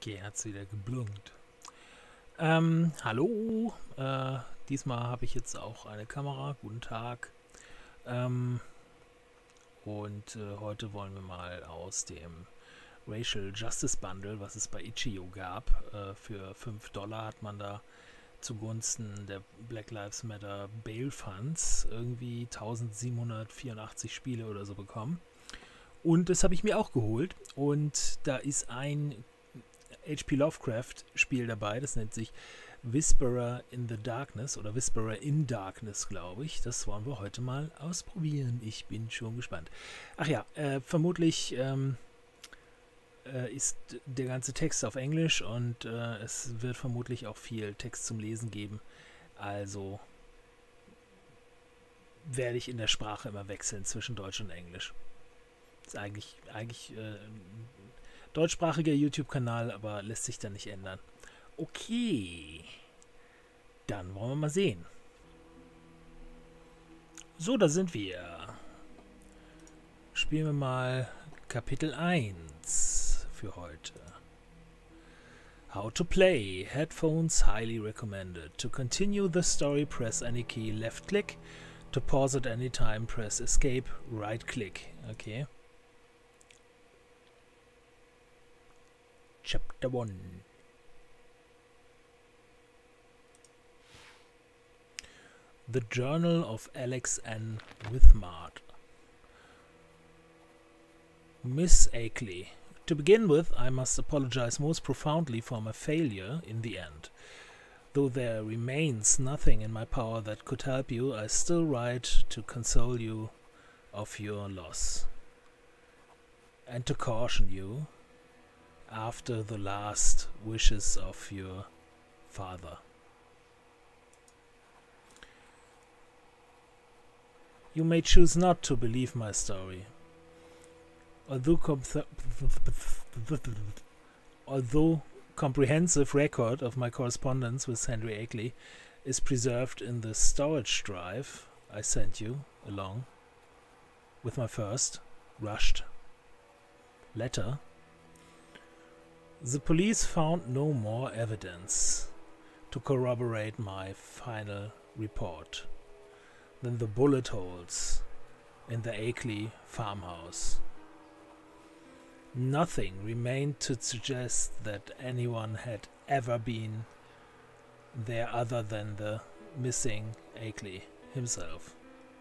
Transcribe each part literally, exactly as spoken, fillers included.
Okay, hat's wieder geblunkt. Ähm, hallo. Äh, diesmal habe ich jetzt auch eine Kamera. Guten Tag. Ähm, und äh, heute wollen wir mal aus dem Racial Justice Bundle, was es bei itch punkt io gab, äh, für fünf Dollar hat man da zugunsten der Black Lives Matter Bail Funds irgendwie eintausendsiebenhundertvierundachtzig Spiele oder so bekommen. Und das habe ich mir auch geholt. Und da ist ein H P Lovecraft Spiel dabei, das nennt sich Whisperer in the Darkness oder Whisperer in Darkness, glaube ich. Das wollen wir heute mal ausprobieren. Ich bin schon gespannt. Ach ja, äh, vermutlich ähm, äh, ist der ganze Text auf Englisch und äh, es wird vermutlich auch viel Text zum Lesen geben. Also werde ich in der Sprache immer wechseln zwischen Deutsch und Englisch. Ist eigentlich, eigentlich äh, ein deutschsprachiger YouTube-Kanal, aber lässt sich da nicht ändern. Okay, dann wollen wir mal sehen. So, da sind wir. Spielen wir mal Kapitel eins für heute. How to play. Headphones highly recommended. To continue the story, press any key, left click. To pause at any time, press escape, right click. Okay. Chapter one. The Journal of Alex N. Withmart. Miss Akeley. To begin with, I must apologize most profoundly for my failure in the end. Though there remains nothing in my power that could help you, I still write to console you of your loss. And to caution you after the last wishes of your father. You may choose not to believe my story. Although, com although comprehensive record of my correspondence with Henry Akeley is preserved in the storage drive I sent you along with my first rushed letter, the police found no more evidence to corroborate my final report than the bullet holes in the Akeley farmhouse. Nothing remained to suggest that anyone had ever been there other than the missing Akeley himself.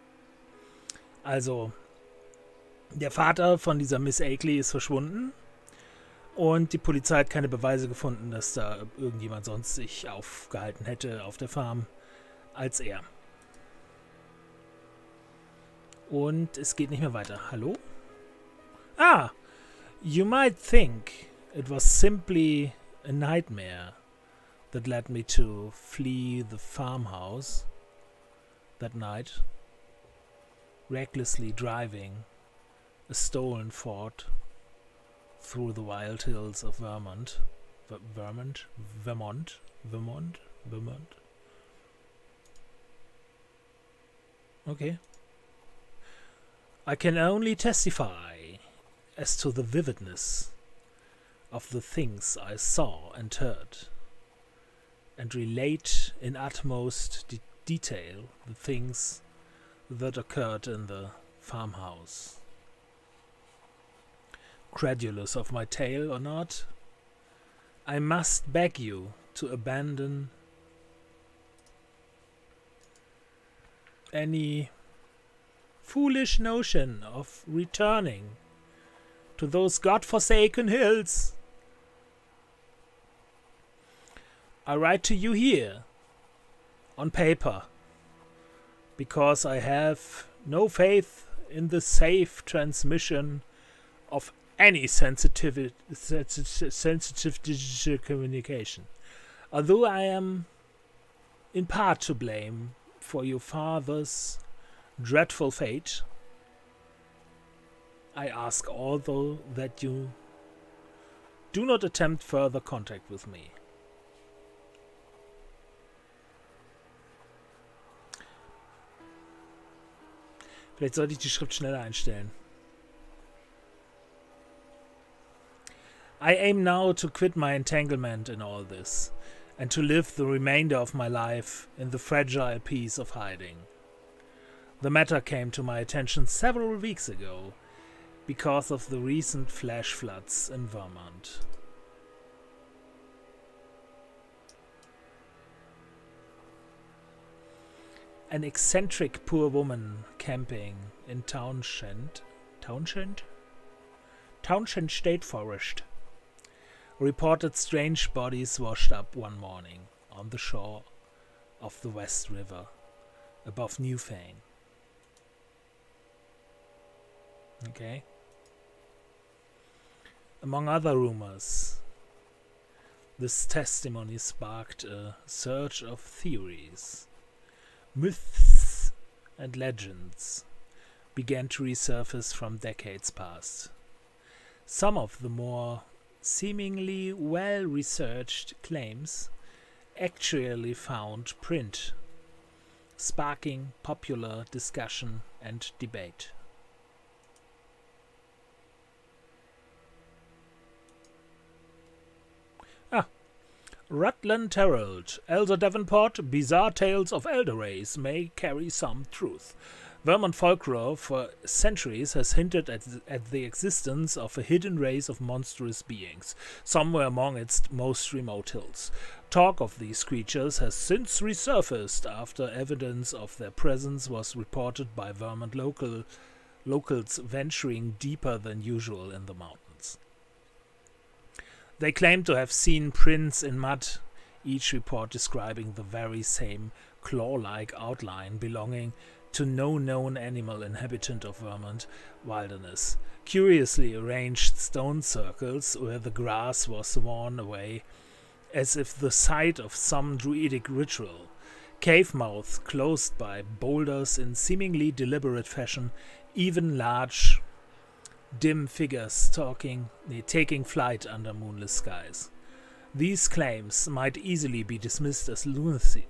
Also, der Vater von dieser Miss Akeley ist verschwunden und die Polizei hat keine Beweise gefunden, dass da irgendjemand sonst sich aufgehalten hätte auf der Farm als er. Und es geht nicht mehr weiter. Hallo? Ah! You might think it was simply a nightmare that led me to flee the farmhouse that night, recklessly driving a stolen Ford through the wild hills of Vermont. Ver Vermont? Vermont? Vermont? Vermont? Okay. I can only testify as to the vividness of the things I saw and heard, and relate in utmost de detail the things that occurred in the farmhouse. Credulous of my tale or not, I must beg you to abandon any foolish notion of returning to those God-forsaken hills. I write to you here, on paper, because I have no faith in the safe transmission of any sensitive, sensitive, sensitive digital communication. Although I am in part to blame for your father's dreadful fate, I ask although that you do not attempt further contact with me. Vielleicht sollte ich die Schrift schneller einstellen. I aim now to quit my entanglement in all this, and to live the remainder of my life in the fragile peace of hiding. The matter came to my attention several weeks ago, because of the recent flash floods in Vermont. An eccentric poor woman camping in Townshend, Townshend? Townshend State Forest reported strange bodies washed up one morning on the shore of the West River above Newfane. Okay. Among other rumors, this testimony sparked a surge of theories. Myths and legends began to resurface from decades past. Some of the more seemingly well-researched claims actually found print, sparking popular discussion and debate. Ah, Rutland Herald, Elder Davenport, bizarre tales of elder race may carry some truth. Vermont folklore for centuries has hinted at, at the existence of a hidden race of monstrous beings, somewhere among its most remote hills. Talk of these creatures has since resurfaced after evidence of their presence was reported by Vermont local, locals venturing deeper than usual in the mountains. They claim to have seen prints in mud, each report describing the very same claw-like outline belonging to no known animal inhabitant of Vermont wilderness. Curiously arranged stone circles where the grass was worn away, as if the site of some druidic ritual. Cave mouths closed by boulders in seemingly deliberate fashion, even large, dim figures stalking, taking flight under moonless skies. These claims might easily be dismissed as lunacy,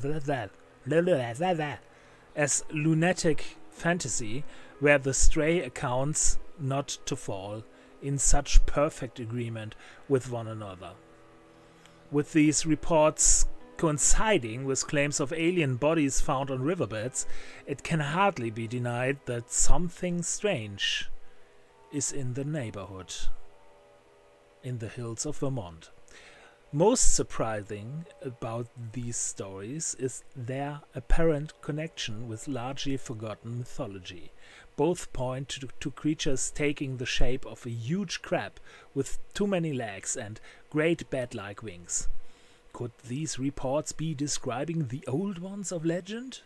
as lunatic fantasy, were the stray accounts not to fall in such perfect agreement with one another. With these reports coinciding with claims of alien bodies found on riverbeds, it can hardly be denied that something strange is in the neighborhood, in the hills of Vermont. Most surprising about these stories is their apparent connection with largely forgotten mythology. Both point to, to creatures taking the shape of a huge crab with too many legs and great bat-like wings. Could these reports be describing the old ones of legend?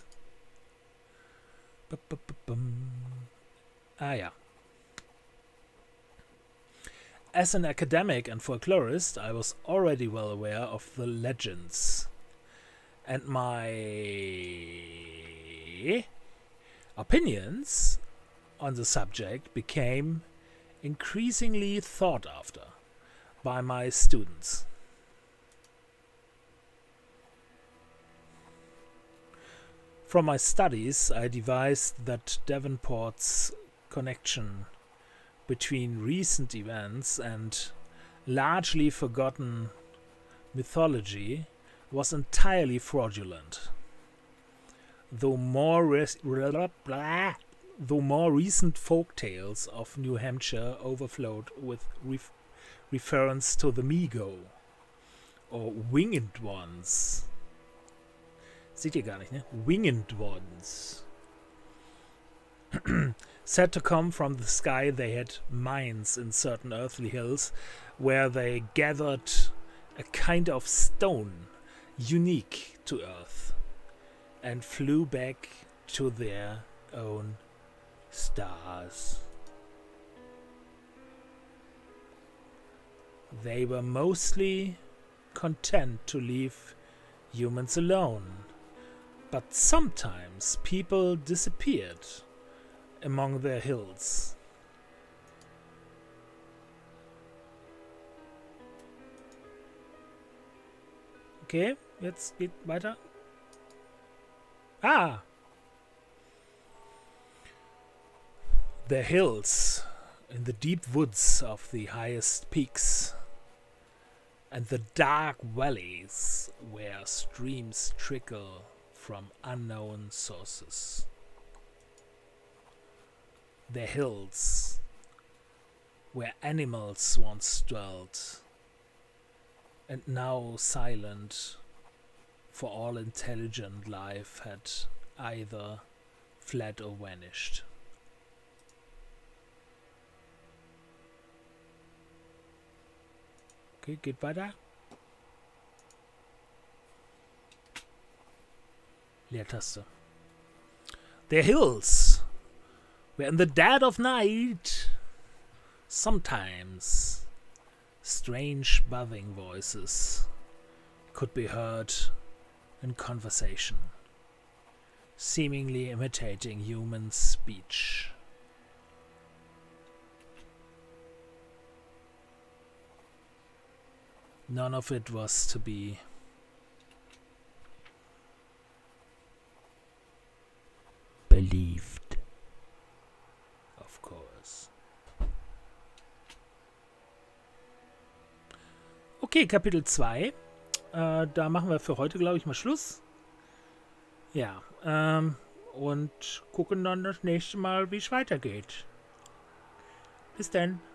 Ba-ba-ba-bum. Ah yeah. As an academic and folklorist, I was already well aware of the legends, and my opinions on the subject became increasingly thought after by my students. From my studies, I devised that Davenport's connection between recent events and largely forgotten mythology was entirely fraudulent. Though more, though more recent folk tales of New Hampshire overflowed with ref reference to the Migo or Winged Ones. Seht ihr gar nicht, ne? Winged Ones. Said to come from the sky, they had mines in certain earthly hills where they gathered a kind of stone unique to Earth and flew back to their own stars. They were mostly content to leave humans alone, but sometimes people disappeared among their hills. Okay, jetzt geht weiter. Ah! The hills in the deep woods of the highest peaks and the dark valleys where streams trickle from unknown sources. The hills where animals once dwelt, and now silent, for all intelligent life had either fled or vanished. Okay, geht weiter. Leertaste. The hills where in the dead of night sometimes strange buzzing voices could be heard in conversation, seemingly imitating human speech. None of it was to be believed, of course. Okay, Kapitel zwei. Äh, da machen wir für heute, glaube ich, mal Schluss. Ja, ähm, und gucken dann das nächste Mal, wie es weitergeht. Bis dann.